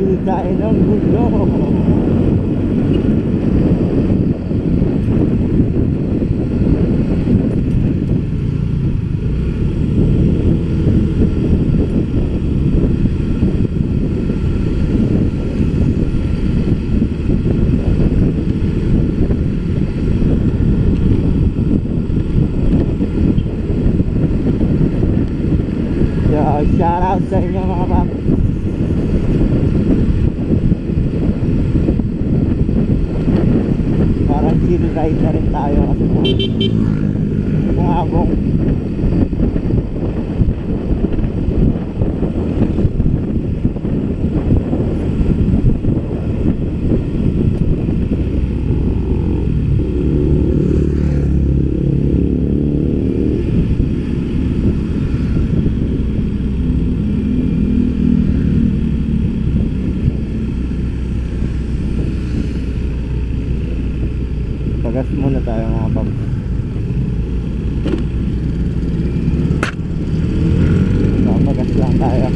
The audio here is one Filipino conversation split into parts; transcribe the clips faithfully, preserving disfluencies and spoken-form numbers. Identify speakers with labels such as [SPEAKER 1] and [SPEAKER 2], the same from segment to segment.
[SPEAKER 1] bibili tayo ng gulong. Shout out sa inyo mga pap. Parang chill ride na rin tayo kasi kung habong pagas muna tayo mga pap. Pagas lang tayo.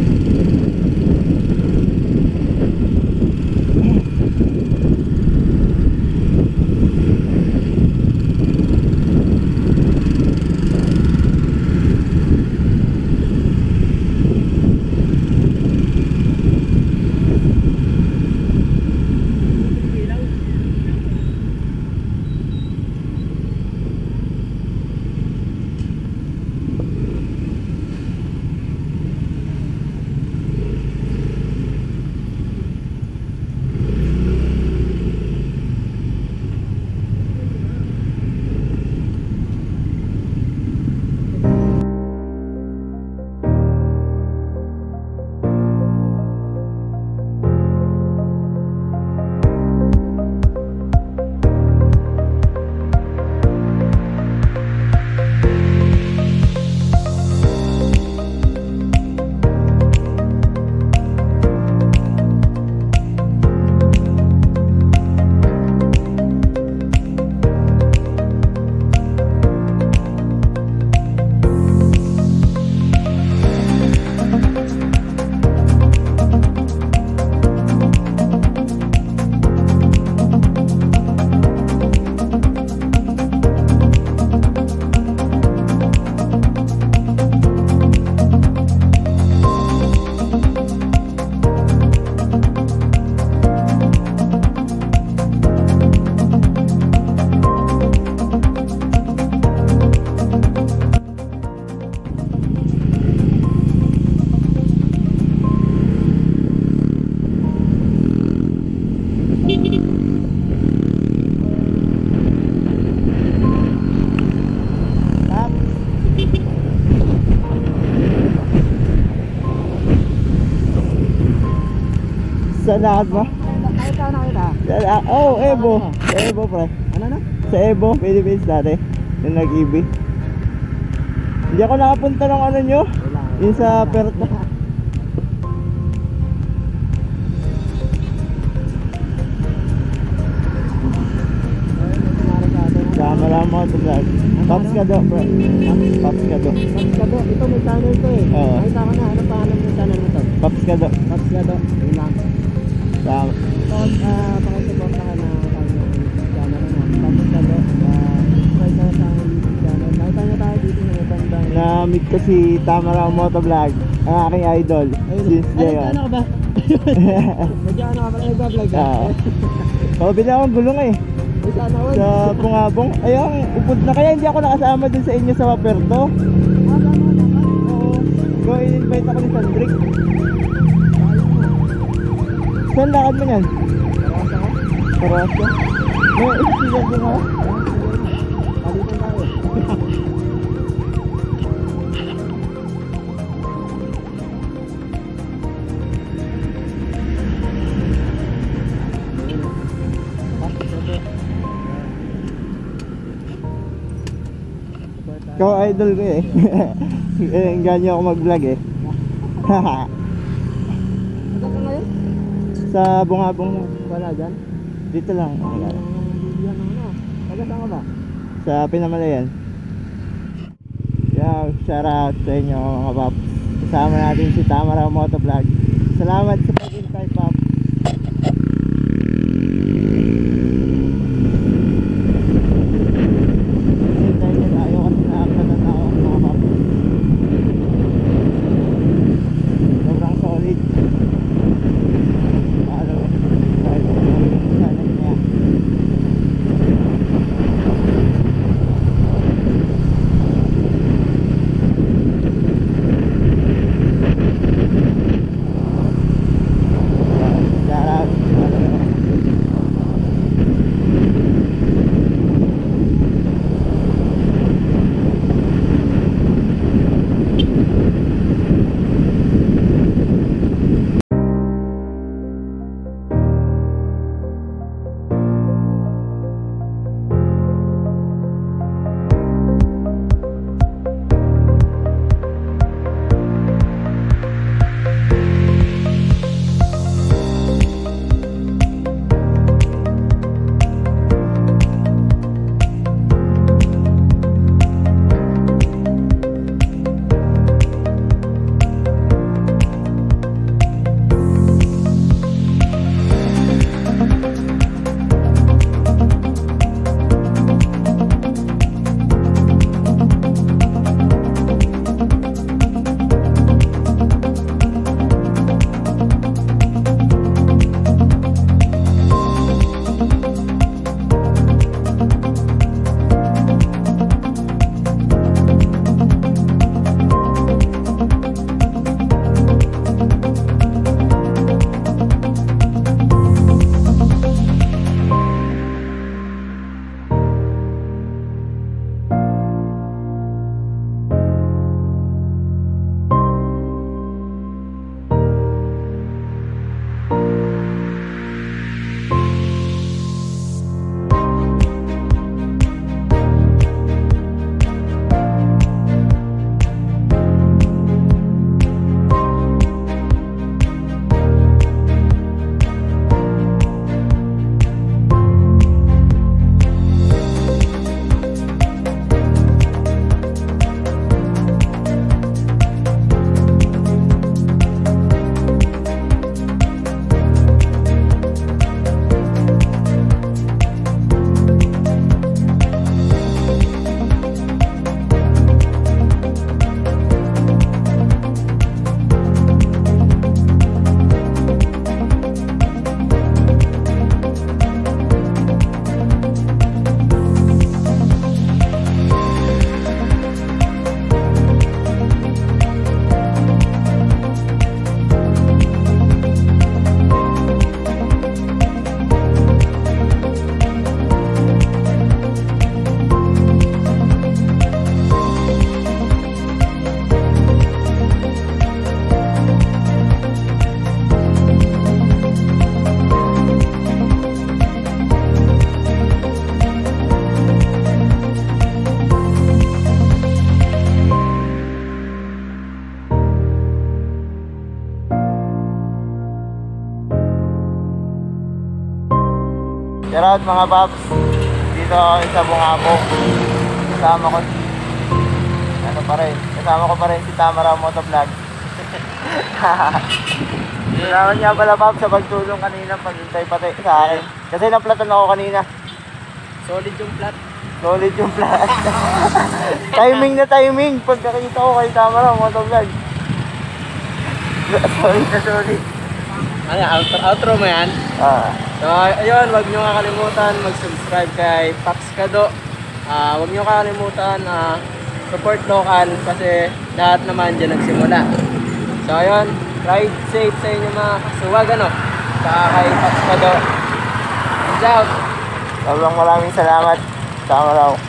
[SPEAKER 1] Saan lahat mo?
[SPEAKER 2] Nakita na kita.
[SPEAKER 1] Oh, Evo. Sa Evo, pre.
[SPEAKER 2] Ano na?
[SPEAKER 1] Sa Evo, Philippines dati. Yung nag-E V. Hindi ako nakapunta ng ano nyo. Yung sa Perta. Sama lang mo ito vlog. Paps ka do, pre. Paps ka do.
[SPEAKER 2] Paps ka do. Ito may channel to eh. Nakita ko na. Ano pangalan yung channel mo to?
[SPEAKER 1] Paps ka do.
[SPEAKER 2] Paps ka do. Yun lang.
[SPEAKER 1] Sama.
[SPEAKER 2] So, uh, pakisupport ka na kanyang channel na. Paps ka do. Try ka sa channel. Nakita nyo tayo dito sa Matandang.
[SPEAKER 1] Na-meet ko si Tamaraw Motovlog. Ang aking idol. Since day on.
[SPEAKER 2] Ano ka ba? Magyano ka ba? Nag-vlog ka?
[SPEAKER 1] Oo. Bili akong gulong eh. Sa Bungabong. Ayun, upod na kaya hindi ako nakasama dun sa inyo sa Waperto. Oo. Go, in-invite ako ni Sandrick. Saan lakad mo yan? Karasa. May isilan din ako.
[SPEAKER 2] Palitan tayo.
[SPEAKER 1] Ikaw idol ko eh. Eh, ganyan ako mag-vlog eh.
[SPEAKER 2] Saan ka ngayon?
[SPEAKER 1] Sa Bungabong
[SPEAKER 2] Wala dyan?
[SPEAKER 1] dito lang.
[SPEAKER 2] Wala. Bibigyan ng ano? Taga saan ka ba?
[SPEAKER 1] Sa Pinamalayan. Yeah, shout out sa inyo mga paps. Kasama natin si Tamaraw Motovlog. Salamat sa pag-invite, paps. Shout out mga paps. Dito ako sa Bungabong. Kasama ko si ano pa rin. Kasama ko pa rin si Tamaraw Motovlog. Salamat nga pala paps sa pagtulong kanina, paghintay pati sa akin. Kasi naplatan ako kanina.
[SPEAKER 2] Solid yung plat.
[SPEAKER 1] Solid yung plat. Timing na timing. Pagkakita ko kay Tamaraw Motovlog. Solid na solid.
[SPEAKER 2] Ano, outro, outro mo yan?
[SPEAKER 1] Ah.
[SPEAKER 2] So, ayun, wag nyo kakalimutan mag-subscribe kay Paps Kado. Ah, wag nyo kakalimutan na uh, support local kasi lahat naman dyan nagsimula. So, ayun, ride safe sa inyo mga kasuwag, ano? Saka kay Paps Kado. Peace out!
[SPEAKER 1] Sobrang maraming salamat, Tamaraw.